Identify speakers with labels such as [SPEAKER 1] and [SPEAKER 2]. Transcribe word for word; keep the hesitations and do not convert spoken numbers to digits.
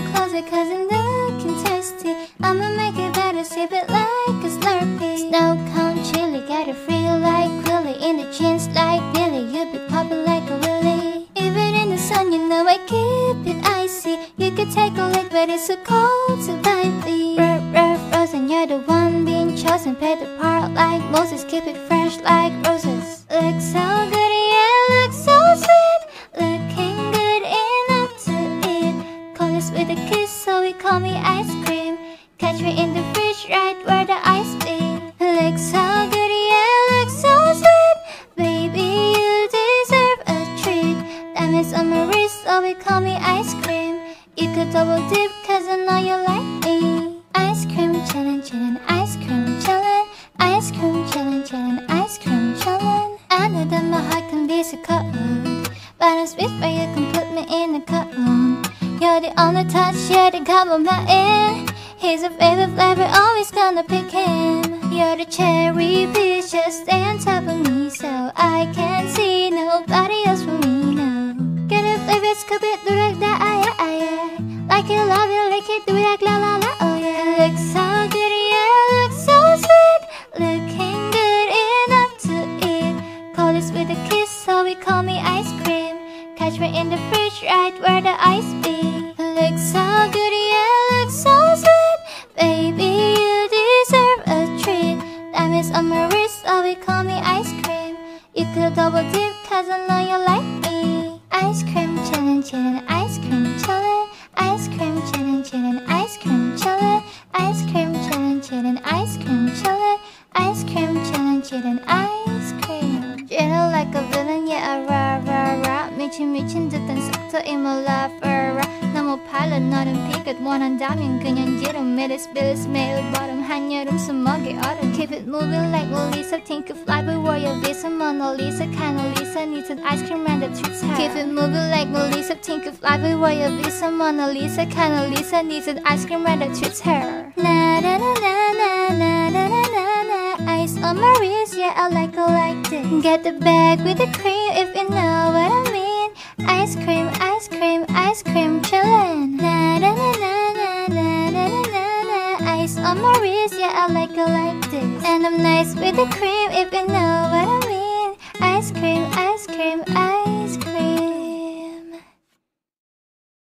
[SPEAKER 1] closer cause I'm looking thirsty. I'ma make it better, sip it like a Slurpee. Snow cone chili, got it free like Willy. In the jeans like Billy, you be popping like a Willy. Even in the sun, you know I keep it icy. You could take a lick, but it's so cold to bite me. Rrr, rrr, frozen, you're the one being chosen. Play the part like Moses, keep it fresh like roses. Look so good, yeah, look so sweet. Looking good enough to eat. Call us with a kiss, so we call me ice cream. Catch me in the fridge, right where the ice be. Look so good, yeah, look so sweet. Baby, you deserve a treat. Diamonds on my wrist, so we call me ice cream. You could double dip, cause I know you like me. Ice cream chillin', chillin', ice cream chillin'. Ice cream chillin', chillin', ice cream chillin'. I know that my heart can be so cold, but I'm sweet where you can put me in a cone. You're the only touch, you're the cup of my ear. He's a favorite flavor, always gonna pick him. You're the cherry peach, just stay on top of me, so I can't see nobody else for me, no. Get a flavor, scoop it, do like that, ah yeah, ah yeah. Like you love it, like it, do it like la la la, oh yeah. Look so good, yeah, look so sweet. Looking good enough to eat. Call this with a kiss, so we call me ice cream. Catch me in the fridge, right where the ice be. Look so good, yeah, look so sweet. Baby, you deserve a treat. Diamonds on my wrist, so we call me ice cream. You could double dip, cause I know you like me. Ice cream chillin', chillin', ice cream chillin'. Ice cream chillin', chillin', ice cream chillin'. Ice cream chillin', chillin', ice cream chillin'. Ice cream chillin', chillin', ice cream. Chillin' like a villain, yeah, rah rah rah. 미친 미친 듯한 속도인 my lover. 너무 빨라 너는 피긋 원한다면 그냥 지름. Middle spills 매일 버름 한여름 수목의 얼음. Keep it moving like Lisa. Think of life with your visa. Mona Lisa, kinda Lisa needs an ice cream and a treats her. Keep it moving like Lisa. Think of life with your visa. Mona Lisa, kinda Lisa needs an ice cream and a treats her. Na na na na na na na na na. Ice on my wrist, yeah, I like it like this. Get the bag with the cream if you know what I mean. Ice cream, ice cream, ice cream chillin'. Na na na na na na na na na. Ice on my wrist, yeah, I like it like this. And I'm nice with the cream if you know what I mean. Ice cream, ice